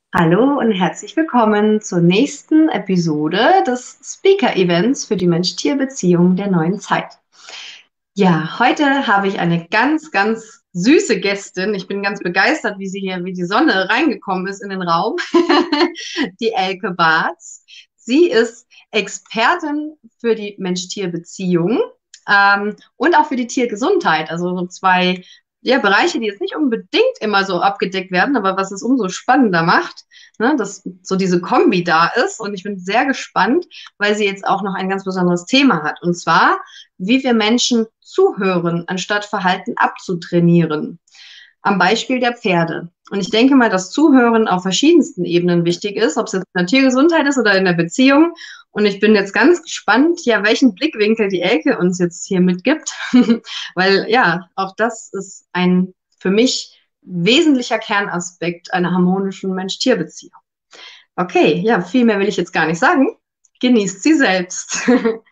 Hallo und herzlich willkommen zur nächsten Episode des Speaker-Events für die Mensch-Tier-Beziehung der neuen Zeit. Ja, heute habe ich eine ganz, ganz süße Gästin. Ich bin ganz begeistert, wie sie hier wie die Sonne reingekommen ist in den Raum. Die Elke Bartz. Sie ist Expertin für die Mensch-Tier-Beziehung und auch für die Tiergesundheit. Also so zwei Bereiche, die jetzt nicht unbedingt immer so abgedeckt werden, aber was es umso spannender macht, ne, dass so diese Kombi da ist. Und ich bin sehr gespannt, weil sie jetzt auch noch ein ganz besonderes Thema hat. Und zwar, wie wir Menschen zuhören, anstatt Verhalten abzutrainieren. Am Beispiel der Pferde. Und ich denke mal, dass Zuhören auf verschiedensten Ebenen wichtig ist, ob es jetzt in der Tiergesundheit ist oder in der Beziehung. Und ich bin jetzt ganz gespannt, ja, welchen Blickwinkel die Elke uns jetzt hier mitgibt. Weil ja, auch das ist ein für mich wesentlicher Kernaspekt einer harmonischen Mensch-Tier-Beziehung. Okay, ja, viel mehr will ich jetzt gar nicht sagen. Genießt sie selbst.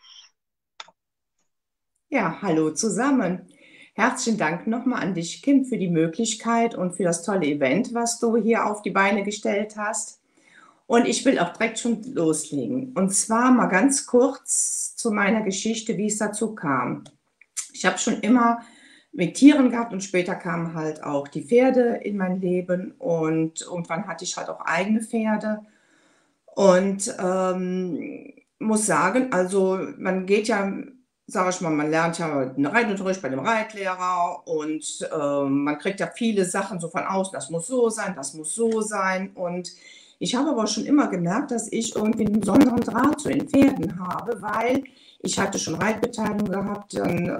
Ja, hallo zusammen. Herzlichen Dank nochmal an dich, Kim, für die Möglichkeit und für das tolle Event, was du hier auf die Beine gestellt hast. Und ich will auch direkt schon loslegen. Und zwar mal ganz kurz zu meiner Geschichte, wie es dazu kam. Ich habe schon immer mit Tieren gehabt und später kamen halt auch die Pferde in mein Leben und irgendwann hatte ich halt auch eigene Pferde. Und muss sagen, also man geht ja, sage ich mal, man lernt ja einen Reitunterricht bei dem Reitlehrer und man kriegt ja viele Sachen so von außen, das muss so sein, das muss so sein. Und ich habe aber schon immer gemerkt, dass ich irgendwie einen besonderen Draht zu den Pferden habe, weil ich hatte schon Reitbeteiligung gehabt, dann,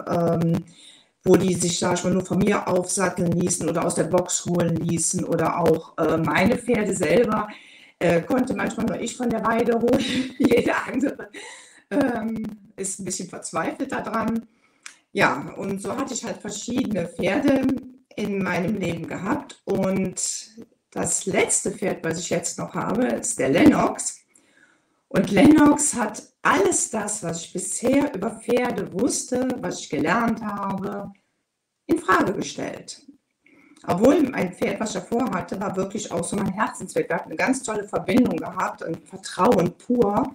wo die sich, sag ich mal, nur von mir aufsatteln ließen oder aus der Box holen ließen oder auch meine Pferde selber konnte manchmal nur ich von der Weide holen, jeder andere ist ein bisschen verzweifelt daran. Ja, und so hatte ich halt verschiedene Pferde in meinem Leben gehabt. Und das letzte Pferd, was ich jetzt noch habe, ist der Lennox. Und Lennox hat alles das, was ich bisher über Pferde wusste, was ich gelernt habe, in Frage gestellt. Obwohl mein Pferd, was ich davor hatte, war wirklich auch so mein Herzenspferd. Wir hatten eine ganz tolle Verbindung gehabt, ein Vertrauen pur.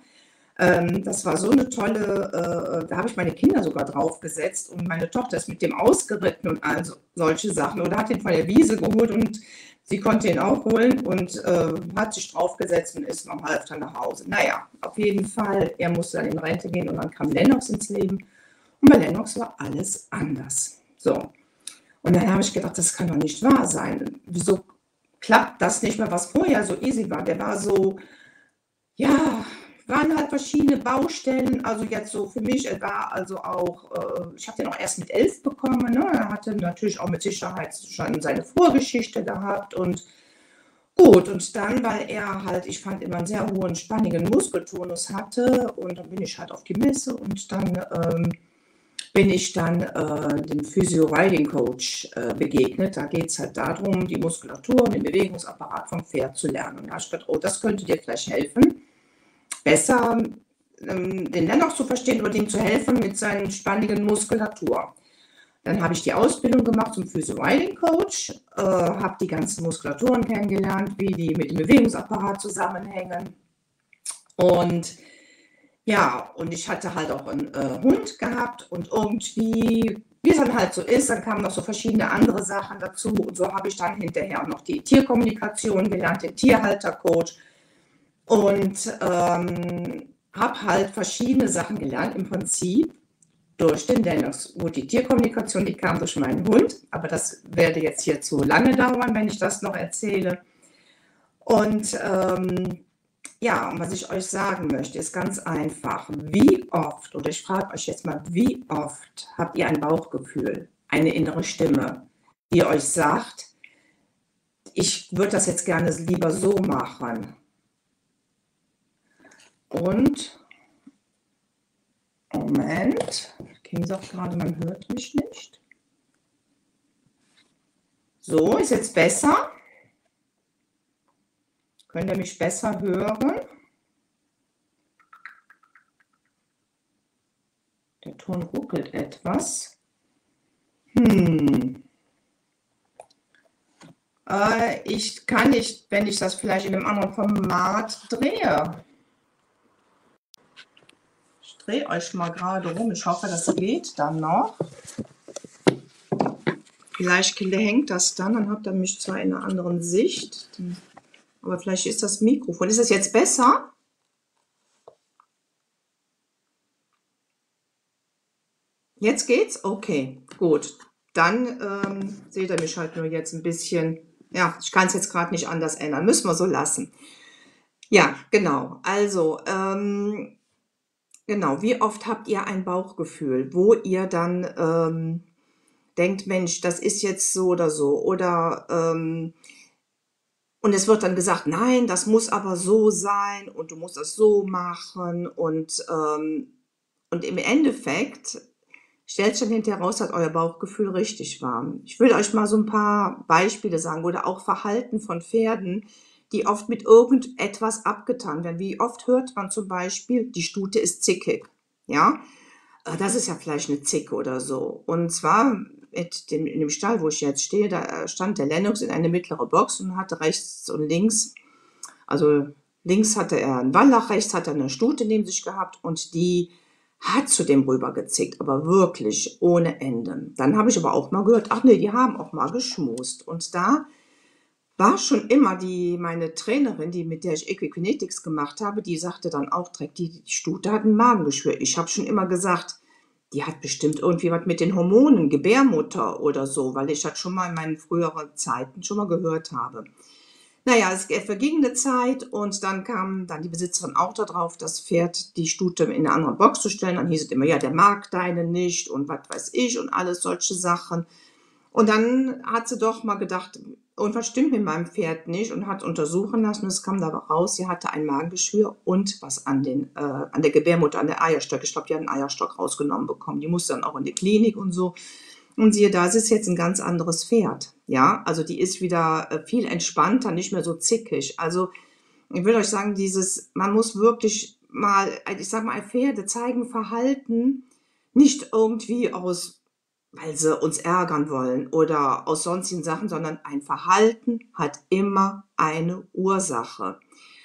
Das war so eine tolle, da habe ich meine Kinder sogar draufgesetzt und meine Tochter ist mit dem ausgeritten und also solche Sachen oder hat ihn von der Wiese geholt und sie konnte ihn auch holen und hat sich draufgesetzt und ist noch halb dann nach Hause. Naja, auf jeden Fall, er musste dann in Rente gehen und dann kam Lennox ins Leben und bei Lennox war alles anders. So, und dann habe ich gedacht, das kann doch nicht wahr sein. Wieso klappt das nicht mehr, was vorher so easy war? Der war so, ja, waren halt verschiedene Baustellen. Also jetzt so für mich, er war also auch, ich habe den auch erst mit 11 bekommen. Ne? Er hatte natürlich auch mit Sicherheit schon seine Vorgeschichte gehabt und gut. Und dann, weil er halt, ich fand immer einen sehr hohen, spannigen Muskeltonus hatte und dann bin ich halt auf die Messe und dann bin ich dann dem Physio-Riding-Coach begegnet. Da geht es halt darum, die Muskulatur und den Bewegungsapparat vom Pferd zu lernen. Und da habe ich gedacht, oh, das könnte dir vielleicht helfen, besser den Lennox zu verstehen oder ihm zu helfen mit seinen spannigen Muskulatur. Dann habe ich die Ausbildung gemacht zum Physio-Riding-Coach, habe die ganzen Muskulaturen kennengelernt, wie die mit dem Bewegungsapparat zusammenhängen. Und ja, und ich hatte halt auch einen Hund gehabt und irgendwie, wie es dann halt so ist, dann kamen noch so verschiedene andere Sachen dazu und so habe ich dann hinterher auch noch die Tierkommunikation gelernt, den Tierhaltercoach und habe halt verschiedene Sachen gelernt, im Prinzip durch den Lennox. Gut, die Tierkommunikation, die kam durch meinen Hund, aber das werde jetzt hier zu lange dauern, wenn ich das noch erzähle. Und ja, und was ich euch sagen möchte, ist ganz einfach. Wie oft, oder ich frage euch jetzt mal, wie oft habt ihr ein Bauchgefühl, eine innere Stimme, die euch sagt, ich würde das jetzt gerne lieber so machen? Und, Moment, Kim sagt gerade, man hört mich nicht. So, ist jetzt besser? Könnt ihr mich besser hören? Der Ton ruckelt etwas. Hm. Ich kann nicht, wenn ich das vielleicht in einem anderen Format drehe. Ich drehe euch mal gerade rum. Ich hoffe, das geht dann noch. Vielleicht hängt das dann habt ihr mich zwar in einer anderen Sicht, aber vielleicht ist das Mikrofon. Ist das jetzt besser? Jetzt geht's? Okay, gut. Dann seht ihr mich halt nur jetzt ein bisschen. Ja, ich kann es jetzt gerade nicht anders ändern. Müssen wir so lassen. Ja, genau. Also, genau. Wie oft habt ihr ein Bauchgefühl, wo ihr dann denkt, Mensch, das ist jetzt so oder so? Oder und es wird dann gesagt, nein, das muss aber so sein und du musst das so machen. Und im Endeffekt stellt sich dann hinterher raus, dass euer Bauchgefühl richtig war. Ich will euch mal so ein paar Beispiele sagen oder auch Verhalten von Pferden, die oft mit irgendetwas abgetan werden. Wie oft hört man zum Beispiel, die Stute ist zickig. Ja, das ist ja vielleicht eine Zicke oder so. Und zwar in dem Stall, wo ich jetzt stehe, da stand der Lennox in eine mittlere Box und hatte rechts und links, also links hatte er einen Wallach, rechts hat er eine Stute neben sich gehabt und die hat zu dem rübergezickt, aber wirklich ohne Ende. Dann habe ich aber auch mal gehört, ach nee, die haben auch mal geschmust. Und da war schon immer meine Trainerin, mit der ich Equikinetics gemacht habe, die sagte dann auch direkt, die Stute hat ein Magengeschwür. Ich habe schon immer gesagt, die hat bestimmt irgendwie was mit den Hormonen, Gebärmutter oder so, weil ich das schon mal in meinen früheren Zeiten schon mal gehört habe. Naja, es verging eine Zeit und dann kam dann die Besitzerin auch darauf, das Pferd, die Stute in eine andere Box zu stellen. Dann hieß es immer, ja, der mag deine nicht und was weiß ich und alles solche Sachen. Und dann hat sie doch mal gedacht, irgendwas stimmt mit meinem Pferd nicht und hat untersuchen lassen. Und es kam dabei raus, sie hatte ein Magengeschwür und was an der Gebärmutter, an der Eierstöcke. Ich glaube, die hat einen Eierstock rausgenommen bekommen. Die musste dann auch in die Klinik und so. Und siehe da, sie ist jetzt ein ganz anderes Pferd. Ja, also die ist wieder viel entspannter, nicht mehr so zickig. Also ich will euch sagen, man muss wirklich mal, ich sag mal, Pferde zeigen Verhalten nicht irgendwie weil sie uns ärgern wollen oder aus sonstigen Sachen, sondern ein Verhalten hat immer eine Ursache.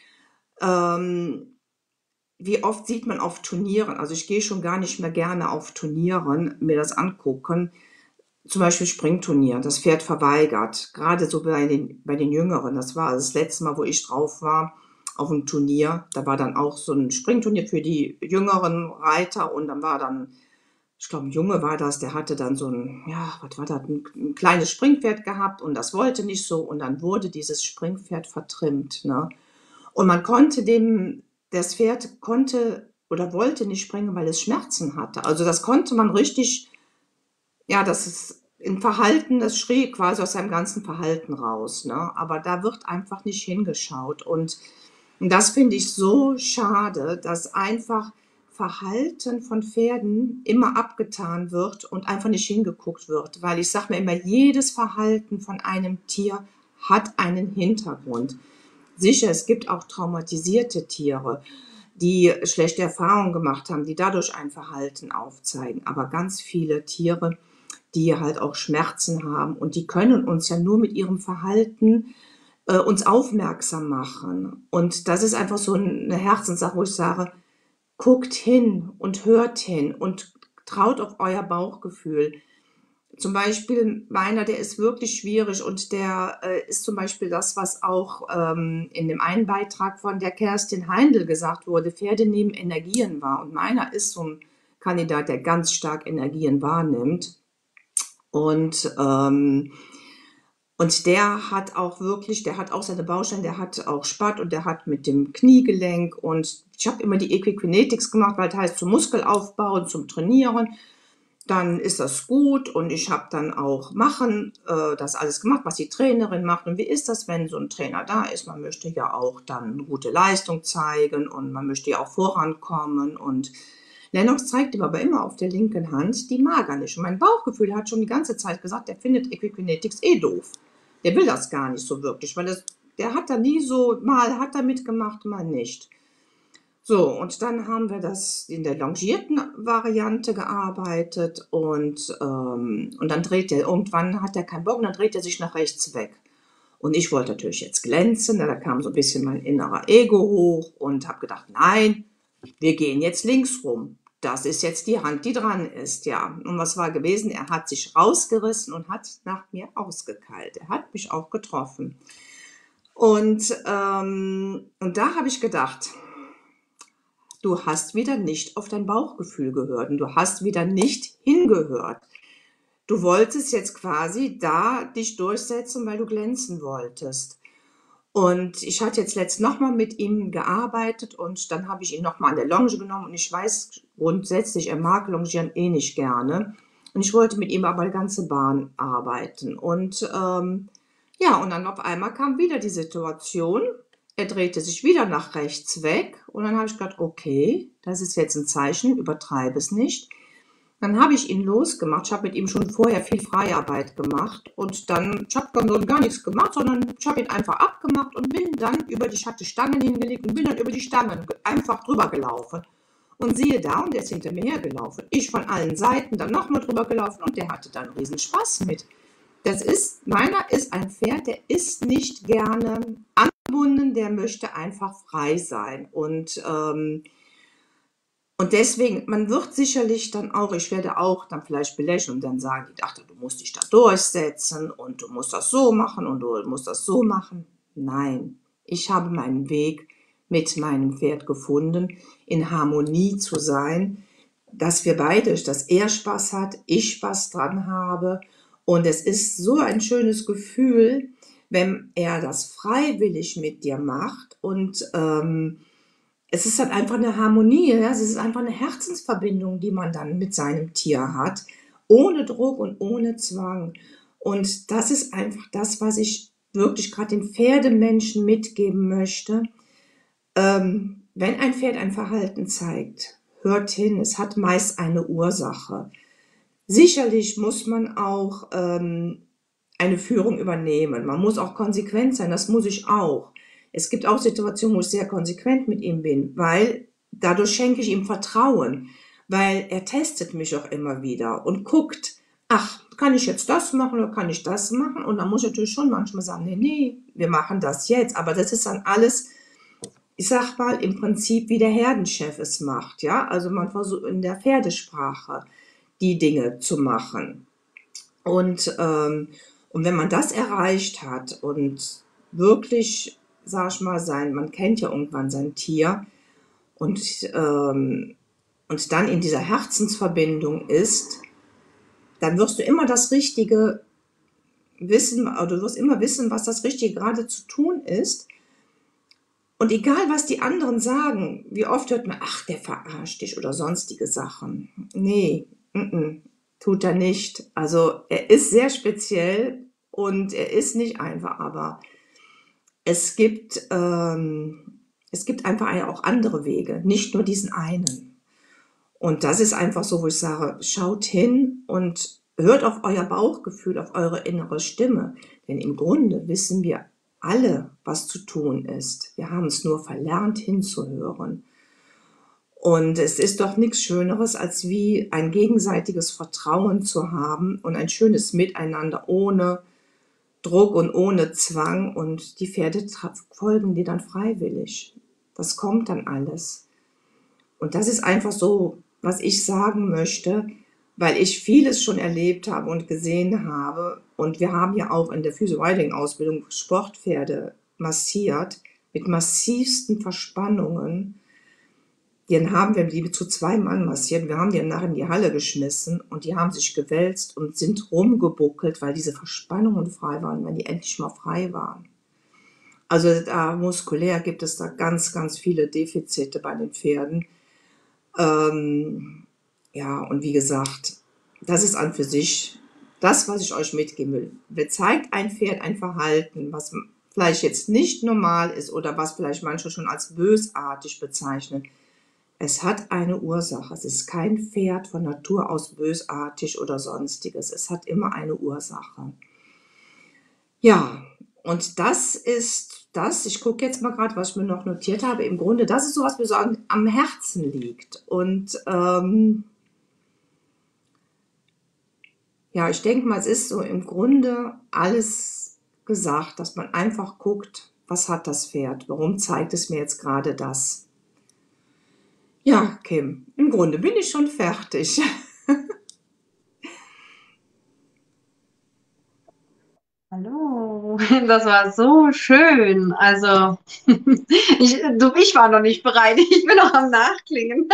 Wie oft sieht man auf Turnieren, also ich gehe schon gar nicht mehr gerne auf Turnieren, mir das angucken, zum Beispiel Springturnier, das Pferd verweigert, gerade so bei den Jüngeren. Das war das letzte Mal, wo ich drauf war, auf einem Turnier. Da war dann auch so ein Springturnier für die jüngeren Reiter und dann war dann, ich glaube, ein Junge war das, der hatte dann so ein, ja, was war das, ein kleines Springpferd gehabt und das wollte nicht so und dann wurde dieses Springpferd vertrimmt, ne? Und das Pferd konnte oder wollte nicht springen, weil es Schmerzen hatte. Also das konnte man richtig, ja, das ist ein Verhalten, das schrie quasi aus seinem ganzen Verhalten raus, ne? Aber da wird einfach nicht hingeschaut. Und das finde ich so schade, dass einfach Verhalten von Pferden immer abgetan wird und einfach nicht hingeguckt wird. Weil ich sage mir immer, jedes Verhalten von einem Tier hat einen Hintergrund. Sicher, es gibt auch traumatisierte Tiere, die schlechte Erfahrungen gemacht haben, die dadurch ein Verhalten aufzeigen. Aber ganz viele Tiere, die halt auch Schmerzen haben und die können uns ja nur mit ihrem Verhalten uns aufmerksam machen. Und das ist einfach so eine Herzenssache, wo ich sage, guckt hin und hört hin und traut auf euer Bauchgefühl. Zum Beispiel meiner, der ist wirklich schwierig und der ist zum Beispiel das, was auch in dem einen Beitrag von der Kerstin Heindl gesagt wurde, Pferde nehmen Energien wahr. Und meiner ist so ein Kandidat, der ganz stark Energien wahrnimmt. Und der hat auch wirklich, der hat auch seine Baustellen, der hat auch Spatt und der hat mit dem Kniegelenk und ich habe immer die Equikinetics gemacht, weil das heißt zum Muskelaufbau und zum Trainieren. Dann ist das gut und ich habe dann auch das alles gemacht, was die Trainerin macht. Und wie ist das, wenn so ein Trainer da ist? Man möchte ja auch dann eine gute Leistung zeigen und man möchte ja auch vorankommen. Und Lennox zeigt ihm aber immer auf der linken Hand die Mager nicht. Und mein Bauchgefühl hat schon die ganze Zeit gesagt, der findet Equikinetics doof. Der will das gar nicht so wirklich, weil der hat da nie so, mal hat er mitgemacht, mal nicht. So, und dann haben wir das in der longierten Variante gearbeitet und dann irgendwann hat er keinen Bock und dann dreht er sich nach rechts weg. Und ich wollte natürlich jetzt glänzen, da kam so ein bisschen mein innerer Ego hoch und habe gedacht, nein, wir gehen jetzt links rum. Das ist jetzt die Hand, die dran ist, ja. Und was war gewesen? Er hat sich rausgerissen und hat nach mir ausgekeilt. Er hat mich auch getroffen. Und da habe ich gedacht, du hast wieder nicht auf dein Bauchgefühl gehört und du hast wieder nicht hingehört. Du wolltest jetzt quasi da dich durchsetzen, weil du glänzen wolltest. Und ich hatte jetzt letzt nochmal mit ihm gearbeitet und dann habe ich ihn nochmal an der Longe genommen und ich weiß grundsätzlich, er mag Longieren eh nicht gerne. Und ich wollte mit ihm aber die ganze Bahn arbeiten. Ja, und dann auf einmal kam wieder die Situation, er drehte sich wieder nach rechts weg und dann habe ich gedacht, okay, das ist jetzt ein Zeichen, übertreibe es nicht. Dann habe ich ihn losgemacht. Ich habe mit ihm schon vorher viel Freiarbeit gemacht und ich habe dann gar nichts gemacht, sondern ich habe ihn einfach abgemacht und bin dann ich hatte Stangen hingelegt und bin dann über die Stangen einfach drüber gelaufen. Und siehe da, und der ist hinter mir hergelaufen. Ich von allen Seiten dann nochmal drüber gelaufen und der hatte dann riesen Spaß mit. Meiner ist ein Pferd, der ist nicht gerne angebunden, der möchte einfach frei sein. Und deswegen, man wird sicherlich dann auch, ich werde auch dann vielleicht belächeln und dann sagen, ich dachte, du musst dich da durchsetzen und du musst das so machen und du musst das so machen. Nein, ich habe meinen Weg mit meinem Pferd gefunden, in Harmonie zu sein, dass wir beide, dass er Spaß hat, ich Spaß dran habe. Und es ist so ein schönes Gefühl, wenn er das freiwillig mit dir macht es ist halt einfach eine Harmonie, ja? Es ist einfach eine Herzensverbindung, die man dann mit seinem Tier hat, ohne Druck und ohne Zwang. Und das ist einfach das, was ich wirklich gerade den Pferdemenschen mitgeben möchte. Wenn ein Pferd ein Verhalten zeigt, hört hin, es hat meist eine Ursache. Sicherlich muss man auch eine Führung übernehmen. Man muss auch konsequent sein, das muss ich auch. Es gibt auch Situationen, wo ich sehr konsequent mit ihm bin, weil dadurch schenke ich ihm Vertrauen, weil er testet mich auch immer wieder und guckt, ach, kann ich jetzt das machen oder kann ich das machen? Und dann muss ich natürlich schon manchmal sagen, nee, wir machen das jetzt. Aber das ist dann alles, ich sag mal, im Prinzip, wie der Herdenchef es macht. Ja, also man versucht in der Pferdesprache die Dinge zu machen. Und wenn man das erreicht hat und wirklich, sag ich mal, man kennt ja irgendwann sein Tier und dann in dieser Herzensverbindung ist, dann wirst du immer das Richtige wissen, oder du wirst immer wissen, was das Richtige gerade zu tun ist. Und egal, was die anderen sagen, wie oft hört man, ach, der verarscht dich oder sonstige Sachen. Nee, tut er nicht. Also er ist sehr speziell und er ist nicht einfach, aber es gibt einfach auch andere Wege, nicht nur diesen einen. Und das ist einfach so, wo ich sage, schaut hin und hört auf euer Bauchgefühl, auf eure innere Stimme. Denn im Grunde wissen wir alle, was zu tun ist. Wir haben es nur verlernt hinzuhören. Und es ist doch nichts Schöneres, als wie ein gegenseitiges Vertrauen zu haben und ein schönes Miteinander ohne Druck und ohne Zwang. Und die Pferde folgen dir dann freiwillig. Das kommt dann alles. Und das ist einfach so, was ich sagen möchte, weil ich vieles schon erlebt habe und gesehen habe. Und wir haben ja auch in der Physio-Riding-Ausbildung Sportpferde massiert mit massivsten Verspannungen. Den haben wir die zu 2 Mann massiert. Wir haben die nachher in die Halle geschmissen und die haben sich gewälzt und sind rumgebuckelt, weil diese Verspannungen frei waren, wenn die endlich mal frei waren. Also da muskulär gibt es da ganz, ganz viele Defizite bei den Pferden. Ja, und wie gesagt, das ist an für sich das, was ich euch mitgeben will. Zeigt ein Pferd ein Verhalten, was vielleicht jetzt nicht normal ist oder was vielleicht manche schon als bösartig bezeichnen. Es hat eine Ursache. Es ist kein Pferd von Natur aus bösartig oder sonstiges. Es hat immer eine Ursache. Ja, und das ist das. Ich gucke jetzt mal gerade, was ich mir noch notiert habe. Im Grunde, das ist so, was mir so am Herzen liegt. Und ja, ich denke mal, es ist so im Grunde alles gesagt, dass man einfach guckt, was hat das Pferd? Warum zeigt es mir jetzt gerade das? Ja, Kim, im Grunde bin ich schon fertig. Hallo, das war so schön. Also, ich war noch nicht bereit. Ich bin noch am Nachklingen.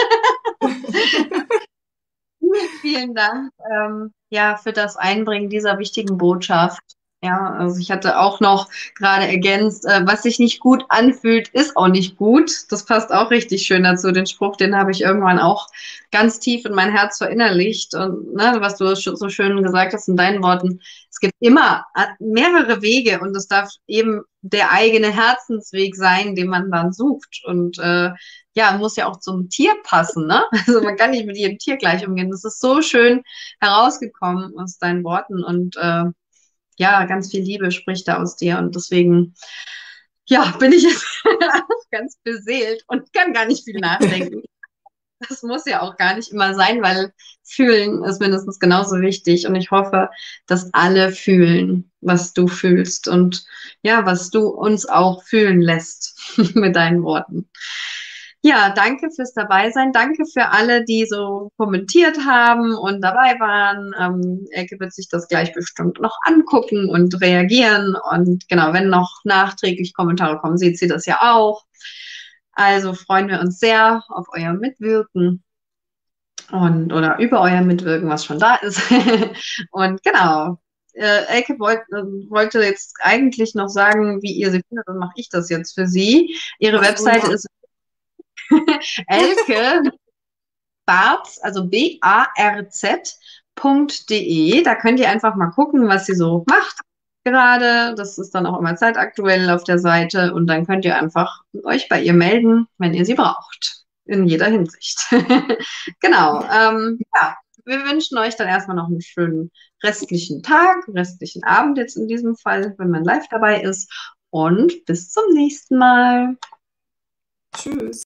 Vielen Dank, ja, für das Einbringen dieser wichtigen Botschaft. Ja, also ich hatte auch noch gerade ergänzt, was sich nicht gut anfühlt, ist auch nicht gut. Das passt auch richtig schön dazu. Den Spruch, den habe ich irgendwann auch ganz tief in mein Herz verinnerlicht. Und ne, was du so schön gesagt hast in deinen Worten, es gibt immer mehrere Wege und es darf eben der eigene Herzensweg sein, den man dann sucht. Und ja, muss ja auch zum Tier passen, ne? Also man kann nicht mit jedem Tier gleich umgehen. Das ist so schön herausgekommen aus deinen Worten und ja, ganz viel Liebe spricht da aus dir und deswegen, ja, bin ich jetzt auch ganz beseelt und kann gar nicht viel nachdenken. Das muss ja auch gar nicht immer sein, weil fühlen ist mindestens genauso wichtig und ich hoffe, dass alle fühlen, was du fühlst und ja, was du uns auch fühlen lässt mit deinen Worten. Ja, danke fürs Dabeisein. Danke für alle, die so kommentiert haben und dabei waren. Elke wird sich das gleich bestimmt noch angucken und reagieren. Und genau, wenn noch nachträglich Kommentare kommen, seht sie das ja auch. Also freuen wir uns sehr auf euer Mitwirken und oder über euer Mitwirken, was schon da ist. Und genau. Elke wollte jetzt eigentlich noch sagen, wie ihr sie findet, dann mache ich das jetzt für sie. Ihre Ach so, Webseite ja. ist Elke Barz, also barz.de. Da könnt ihr einfach mal gucken, was sie so macht gerade. Das ist dann auch immer zeitaktuell auf der Seite. Und dann könnt ihr einfach euch bei ihr melden, wenn ihr sie braucht. In jeder Hinsicht. Genau. Ja, wir wünschen euch dann erstmal noch einen schönen restlichen Tag, restlichen Abend jetzt in diesem Fall, wenn man live dabei ist. Und bis zum nächsten Mal. Tschüss.